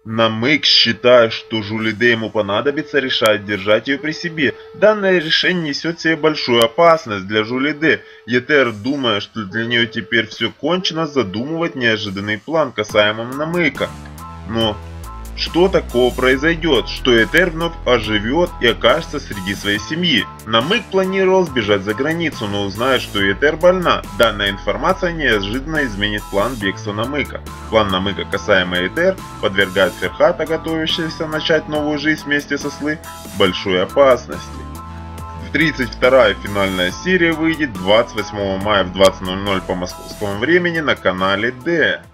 Намык, считая, что Жулиде ему понадобится, решает держать ее при себе. Данное решение несет в себе большую опасность для Жулиде. Етер, думая, что для нее теперь все кончено, задумывает неожиданный план касаемо Намыка. Но что такого произойдет, что Этер вновь оживет и окажется среди своей семьи? Намык планировал сбежать за границу, но узнает, что Этер больна. Данная информация неожиданно изменит план бегства Намыка. План Намыка касаемо Этер подвергает Ферхата, готовящегося начать новую жизнь вместе со Слы, большой опасности. 32-я финальная серия выйдет 28 мая в 20:00 по московскому времени на канале D.